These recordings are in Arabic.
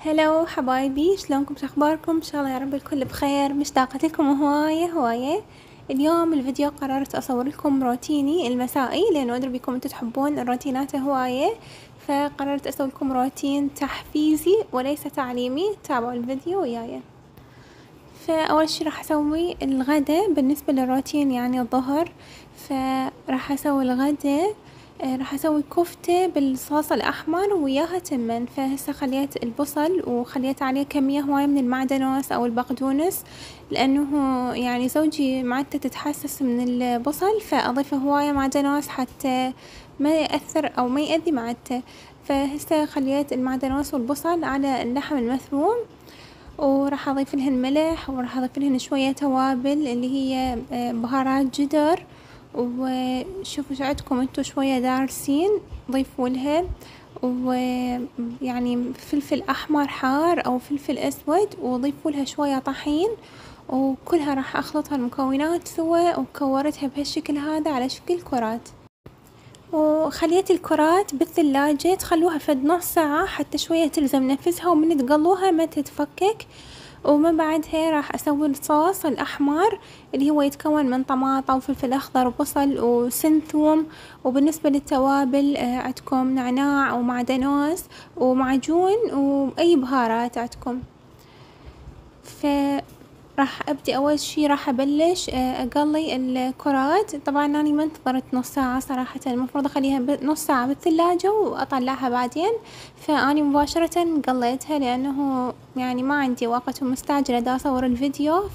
هلو حبايبي، شلونكم؟ شو اخباركم؟ ان شاء الله يا رب الكل بخير. مشتاقة لكم هواية. اليوم الفيديو قررت اصور لكم روتيني المسائي لانه ادري بكم انتم تحبون الروتينات هواية، فقررت اسوي لكم روتين تحفيزي وليس تعليمي. تابعوا الفيديو وياي. فاول شي راح اسوي الغدا بالنسبة للروتين يعني الظهر. فراح اسوي الغدا، راح اسوي كفتة بالصوص الاحمر وياها تمن. فهسه خليت البصل وخليت عليه كمية هواية من المعدنوس او البقدونس، لانه يعني زوجي معدته تتحسس من البصل، فاضيف هواية معدنوس حتى ما يأثر او ما يأذي معدته. فهسه خليت المعدنوس والبصل على اللحم المفروم، وراح اضيف لهن ملح، وراح اضيف لهن شوية توابل اللي هي بهارات جدر، وشوفوا شو عندكم انتو شوية دارسين ضيفوا لها، ويعني فلفل احمر حار او فلفل اسود، وضيفوا لها شوية طحين، وكلها راح اخلطها المكونات سوا وكورتها بهالشكل هذا على شكل كرات. وخليت الكرات بالثلاجة تخلوها فد نص ساعة حتى شوية تلزم نفسها، ومن تقلوها ما تتفكك. ومن بعدها راح اسوي الصوص الاحمر اللي هو يتكون من طماطم وفلفل اخضر وبصل وسن ثوم. وبالنسبة للتوابل عندكم نعناع ومعدنوس ومعجون واي بهارات عندكم. راح ابدي اول شي راح ابلش اقلي الكرات. طبعا اني ما انتظرت نص ساعة صراحة، المفروض اخليها نص ساعة بالثلاجة واطلعها بعدين. فاني مباشرة قليتها لانه يعني ما عندي وقت ومستعجلة دا اصور الفيديو.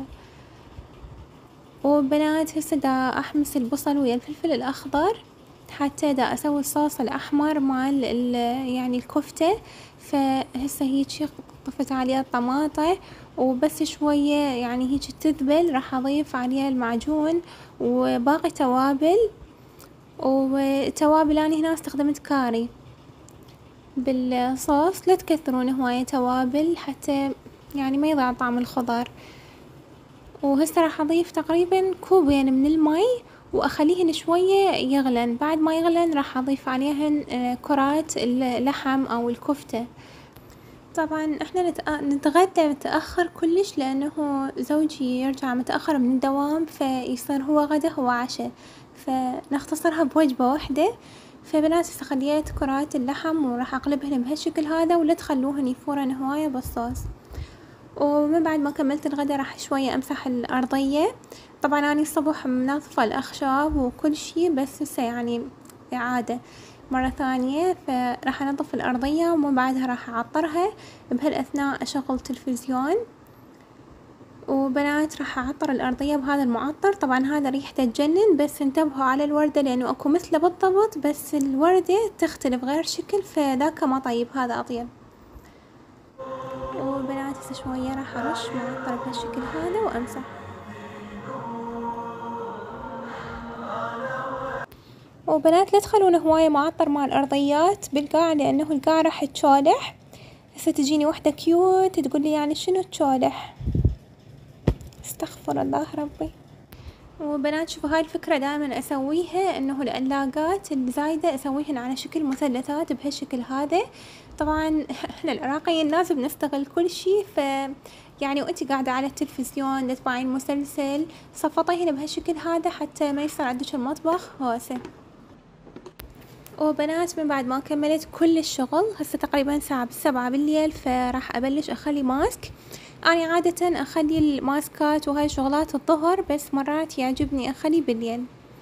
وبنات هسه دا احمس البصل ويا الفلفل الاخضر حتى دا اسوي الصوص الاحمر مال يعني الكفتة. فهسه هيجي طفت عليها الطماطة وبس شوية يعني هيجي تذبل، راح اضيف عليها المعجون وباقي توابل. وتوابل اني هنا استخدمت كاري بالصوص، لا تكثرون هواية توابل حتى يعني ما يضيع طعم الخضر. وهسه راح اضيف تقريبا كوبين من المي واخليهن شوية يغلن. بعد ما يغلن راح اضيف عليهن كرات اللحم او الكفتة. طبعا احنا نتغدى متأخر كلش لانه زوجي يرجع متأخر من الدوام، فيصير هو غدا هو عشاء، فنختصرها بوجبة واحدة. فبنات خليت كرات اللحم وراح اقلبهن بهالشكل هذا، ولا تخلوهن يفورن هواية بالصوص. ومن بعد ما كملت الغدا راح شوية امسح الارضية. طبعا اني الصبح منظفة الاخشاب وكل شي، بس هسه يعني اعادة مرة ثانية. فراح انظف الارضية ومن بعدها راح اعطرها. بهالاثناء اشغل تلفزيون. وبنات راح اعطر الارضية بهذا المعطر. طبعا هذا ريحته تجنن، بس انتبهوا على الوردة لانه اكو مثله بالضبط بس الوردة تختلف غير شكل، فذاك ما طيب هذا اطيب. وبنات هسه شوية راح ارش معطر بهالشكل هذا وامسح. وبنات لا تخلون هواية معطر مع الارضيات بالقاع لانه القاع راح تشولح. هسه تجيني وحدة كيوت تقولي يعني شنو تشولح، استغفر الله ربي. وبنات شوفوا هاي الفكرة دائما اسويها، انه العلاقات الزايدة اسويهن على شكل مثلثات بهالشكل هذا. طبعا احنا العراقيين لازم نستغل كل شي. يعني وانتي قاعدة على التلفزيون تتبعين مسلسل صفطيهن بهالشكل هذا حتى ما يصير عندك المطبخ هوسة. وبنات من بعد ما كملت كل الشغل، هسه تقريبا ساعة 7 بالليل، فراح ابلش اخلي ماسك. أنا عادة أخلي الماسكات وهاي شغلات الظهر، بس مرات يعجبني أخلي بالليل.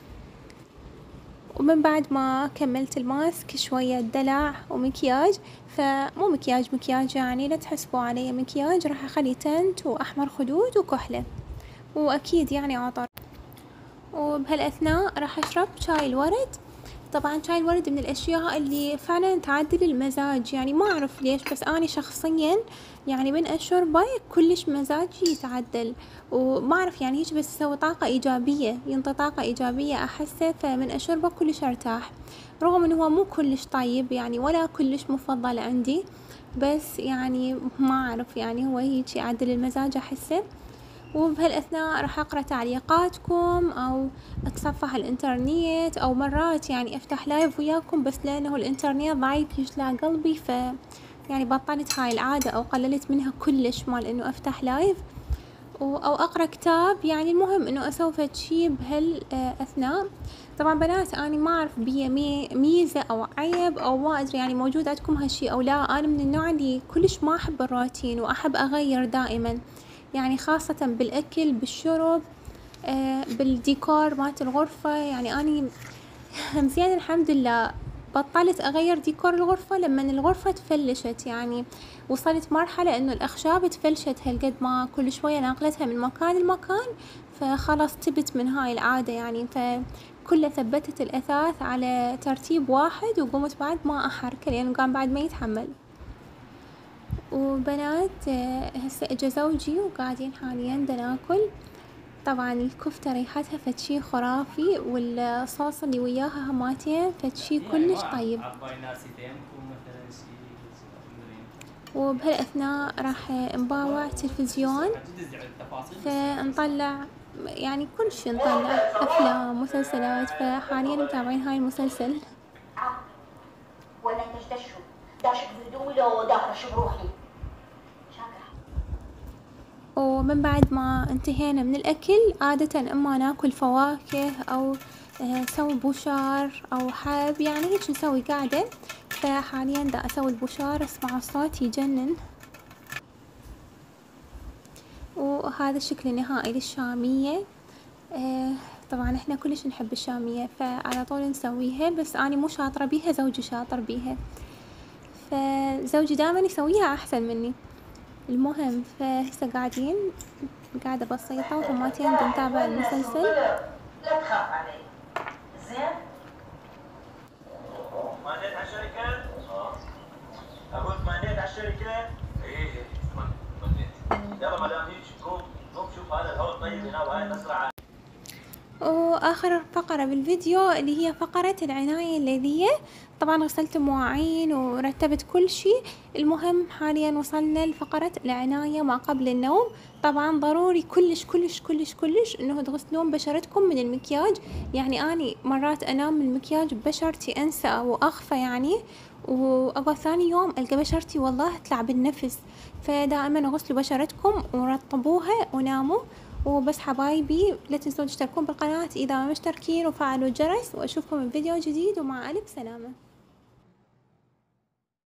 ومن بعد ما كملت الماسك شوية دلع ومكياج، فمو مكياج يعني لا تحسبوا علي مكياج، راح أخلي تنت وأحمر خدود وكحلة وأكيد يعني عطر. وبهالأثناء راح أشرب شاي الورد. طبعا شاي الورد من الاشياء اللي فعلا تعدل المزاج، يعني ما اعرف ليش بس اني شخصيا يعني من اشربه كلش مزاجي يتعدل. وما اعرف يعني هيك بس يسوي طاقة ايجابية، ينطي طاقة ايجابية احسه، فمن اشربه كلش ارتاح. رغم انه هو مو كلش طيب يعني ولا كلش مفضل عندي، بس يعني ما اعرف يعني هو هيك يعدل المزاج احسه. وبهالأثناء راح أقرأ تعليقاتكم أو أتصفح الإنترنت، أو مرات يعني أفتح لايف وياكم، بس لأنه الإنترنت ضعيف يشلع قلبي يعني بطلت هاي العادة أو قللت منها كلش مال إنه أفتح لايف أو أقرأ كتاب. يعني المهم إنه أسوي فد شي أثناء. طبعا بنات أنا ما أعرف بيا ميزة أو عيب أو ما أدري يعني موجود عندكم هالشي أو لا. أنا من النوع اللي كلش ما أحب الروتين وأحب أغير دائما، يعني خاصة بالأكل بالشرب بالديكور مالت الغرفة. يعني أني زين الحمد لله بطلت أغير ديكور الغرفة لما الغرفة تفلشت. يعني وصلت مرحلة إنه الأخشاب تفلشت هالقد ما كل شوية ناقلتها من مكان لمكان، فخلاص تبت من هاي العادة يعني. فكله ثبتت الأثاث على ترتيب واحد وقمت بعد ما أحركه لأنه كان بعد ما يتحمل. وبنات هسه اجا زوجي وقاعدين حاليا ناكل. طبعا الكفتة ريحتها فدشي خرافي والصوص اللي وياها هماتين فدشي كلش طيب. وبهالأثناء راح نباوع تلفزيون فنطلع يعني كل شي، نطلع أفلام مسلسلات. فحاليا متابعين هاي المسلسل. ولا انت دشوا داشك بهدومي لو داخل بروحي. ومن بعد ما انتهينا من الأكل عادة إما ناكل فواكه أو نسوي بوشار أو حب، يعني هيك نسوي قاعدة. فحاليا دا أسوي البوشار، اسمع الصوت يجنن. وهذا الشكل النهائي للشامية. طبعا احنا كلش نحب الشامية فعلى طول نسويها، بس أنا مو شاطرة بيها، زوجي شاطر بيها، فزوجي دائما يسويها أحسن مني. المهم فهسه قاعدين قاعدة بسيطة وهماتين نتابع المسلسل. لا تخاف علي زين. مانيت على الشركة؟ أقول مانيت على الشركة؟ إيه مانيت. يلا ما دام هيك قوم شوف هذا الهواء الطيب هنا وهاي نسرع. وآخر فقرة بالفيديو اللي هي فقرة العناية الليلية. طبعا غسلت مواعين ورتبت كل شيء. المهم حاليا وصلنا لفقرة العناية ما قبل النوم. طبعا ضروري كلش كلش كلش كلش انه تغسلون بشرتكم من المكياج. يعني اني مرات انام من المكياج ببشرتي انسى او اخفى يعني، واقعد ثاني يوم القى بشرتي والله تلعب النفس. فدائما غسلوا بشرتكم ورطبوها وناموا. وبس حبايبي لا تنسون تشتركون بالقناة إذا ما مشتركين وفعلوا الجرس، وأشوفكم بفيديو جديد ومع ألف سلامة.